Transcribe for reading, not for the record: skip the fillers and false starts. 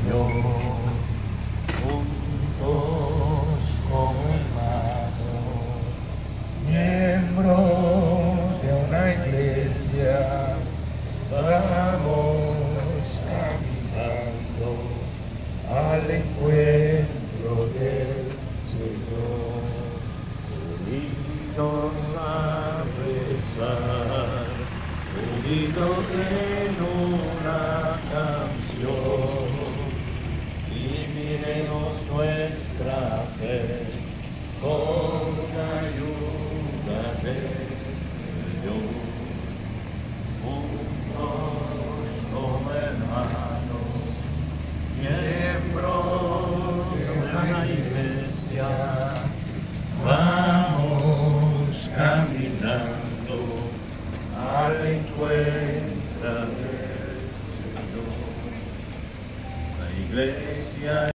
Señor, juntos como hermanos, miembros de una iglesia, vamos caminando al encuentro del Señor, unidos a rezar, unidos en una canción, y miremos nuestra fe con ayuda del Señor. Juntos como hermanos, miembros de una iglesia, vamos caminando al encuentro del Señor. La iglesia